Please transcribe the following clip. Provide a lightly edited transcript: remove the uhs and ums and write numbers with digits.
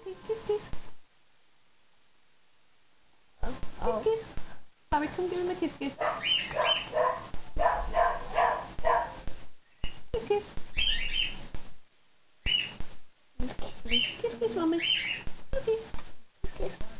Okay, kiss, kiss. Kiss, kiss. Barry, come give him a kiss, kiss. Kiss, kiss. Kiss, kiss, mummy. Okay. Kiss.